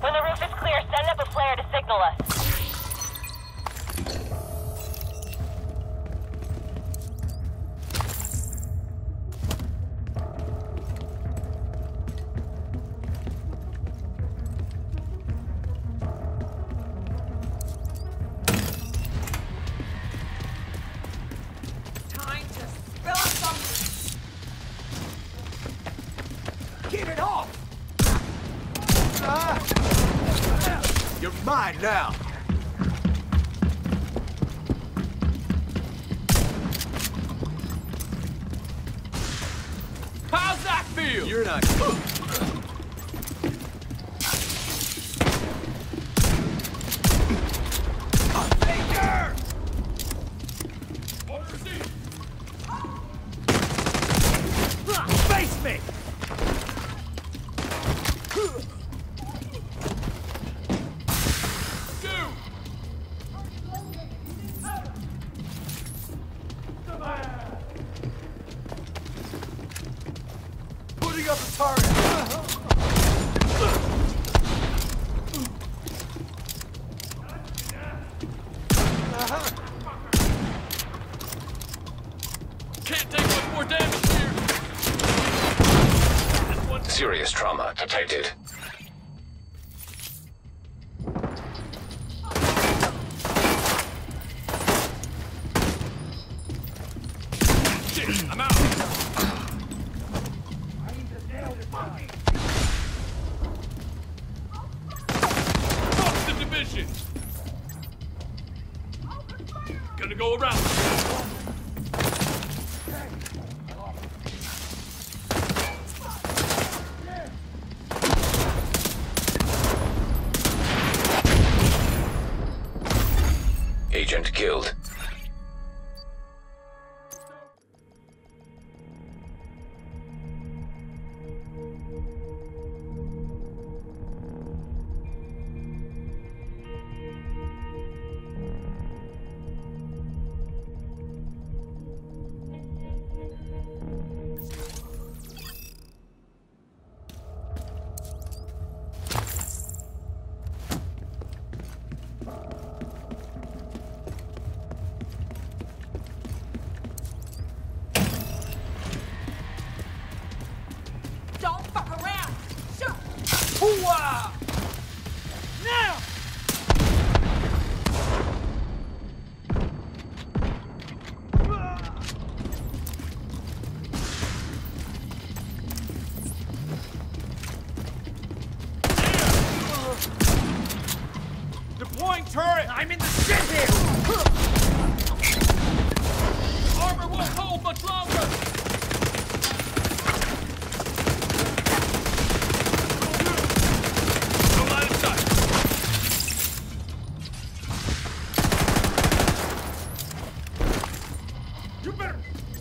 When the roof is clear, send up a flare to signal us. Time to spill something. Get it off! You're mine now! How's that feel? You're not... Faker! Face me! Putting up a target! Can't take much more damage here. Serious trauma detected. Shit, I'm out. Fuck the division. Gonna go around. Agent killed. Don't fuck around. Shoot. Hooah! Now. Deploying turret! I'm in the shit here! Armor won't hold much longer. No line of sight. You better...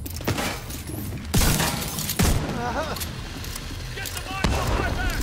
Get the mine off my back.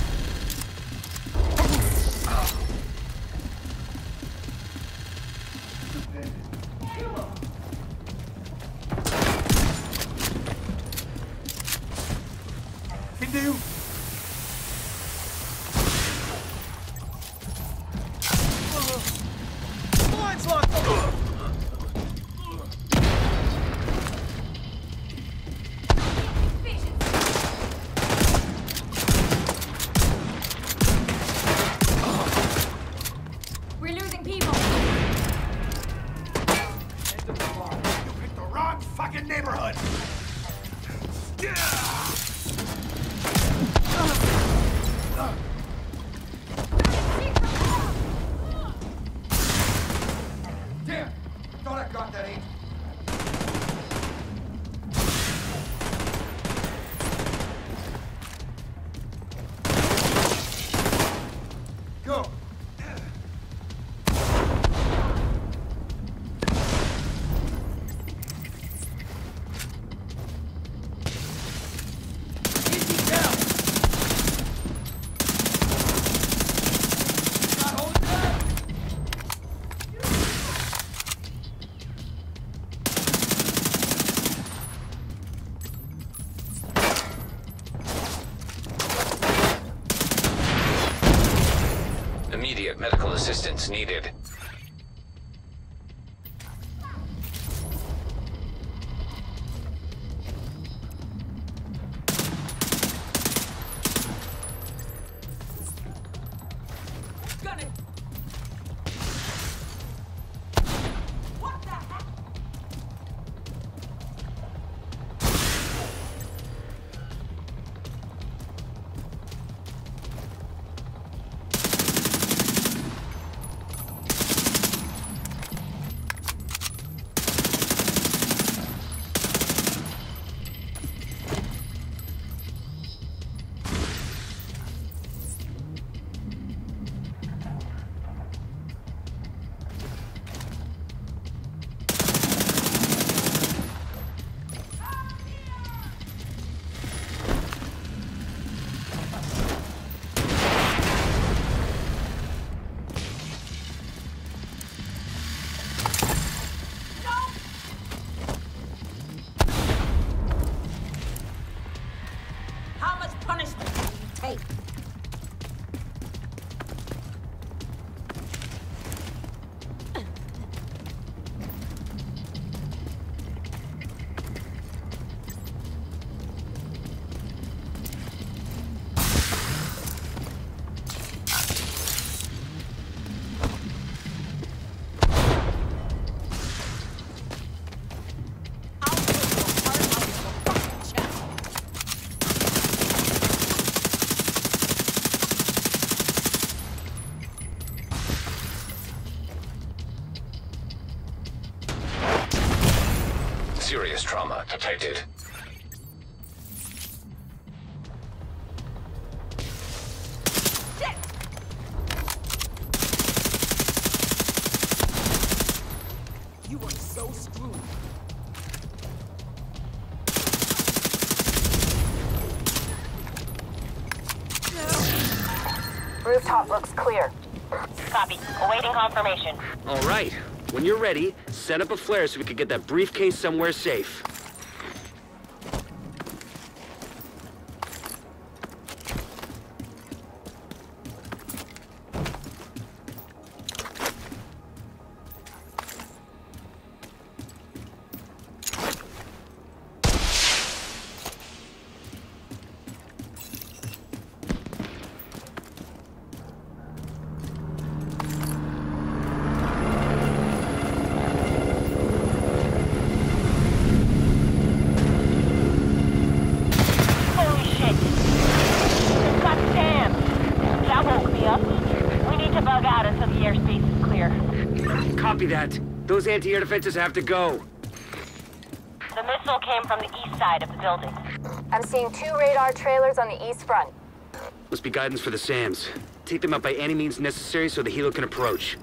Immediate medical assistance needed. Gun it. What the heck? How much punishment can you take? I'll take your heart out of your fucking chest. Serious trauma detected. Shit! You are so screwed. Rooftop looks clear. Copy. Awaiting confirmation. All right. When you're ready, set up a flare so we can get that briefcase somewhere safe. Holy shit! God damn! That woke me up. We need to bug out until the airspace is clear. Copy that. Those anti-air defenses have to go. The missile came from the east side of the building. I'm seeing 2 radar trailers on the east front. Must be guidance for the SAMs. Take them out by any means necessary so the helo can approach.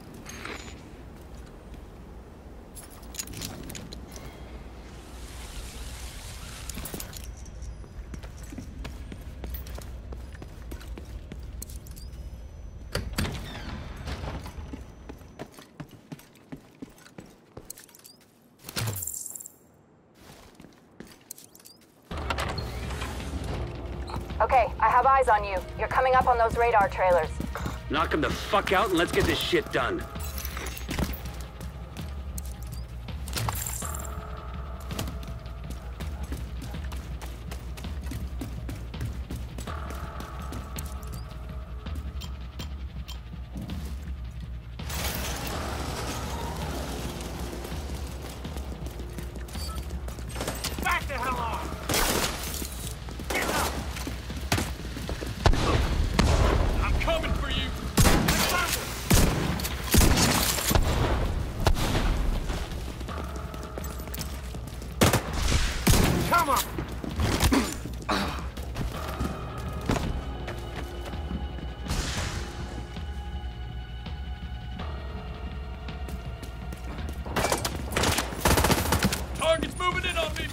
Okay, I have eyes on you. You're coming up on those radar trailers. Knock them the fuck out and let's get this shit done. Back the hell off! Get up! I'm coming for you. Come on! Target's moving in on me.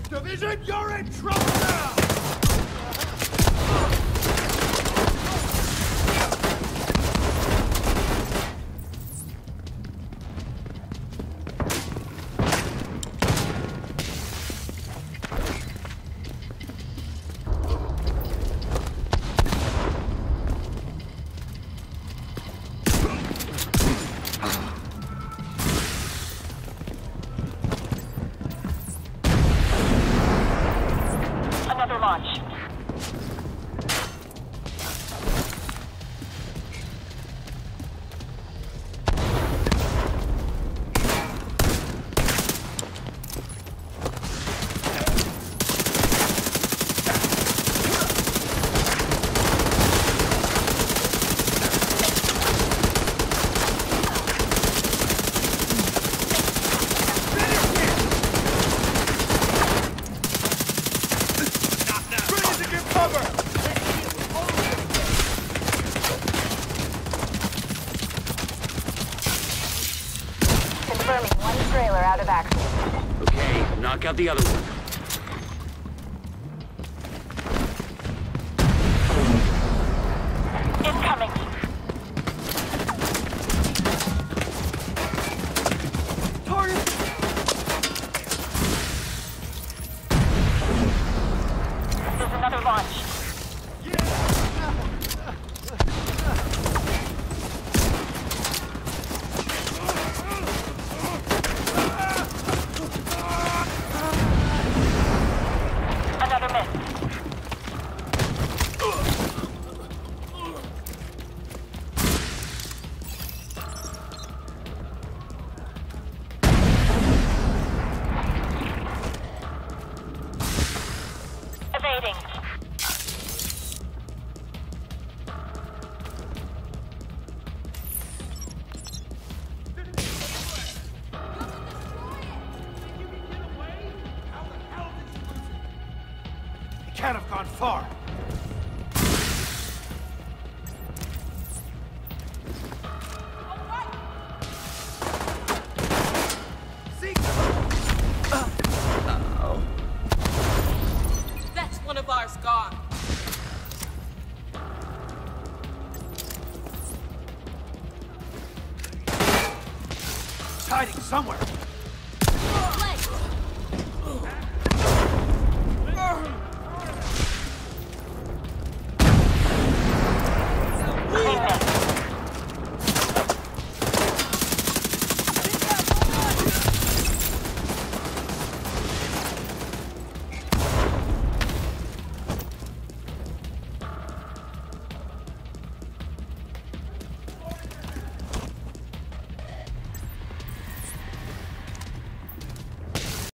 Division, you're in trouble now! Another launch. Confirming one trailer out of action. Okay, knock out the other one. Incoming. There's another launch. Another miss. Evading. He can't have gone far. That's one of ours gone. It's hiding somewhere.